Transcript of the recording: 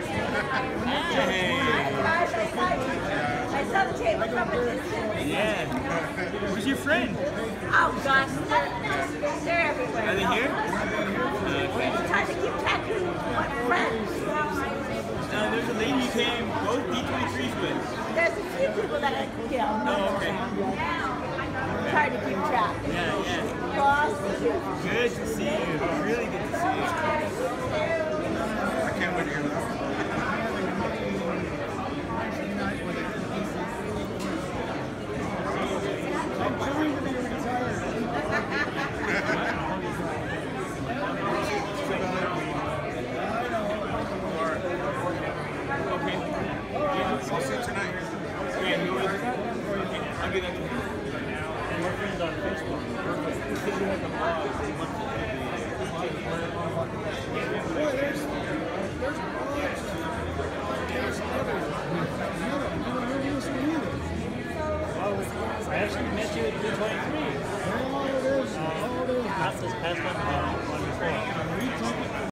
I saw the table from a distance. Yeah. Who's your friend? Oh gosh, they're everywhere. Are they here? Okay. It's hard to keep track of what friends. There's a lady you came both D23s with. There's a few people that I can kill. Oh, okay. It's hard to keep track. Yeah, yeah. Boss. Good to see you. Really good to see you. I can't wait to hear that. I'll see you tonight. Yeah, you will. I'll get that to you. We're friends on Facebook. I actually met you at D23. Not this past one, before.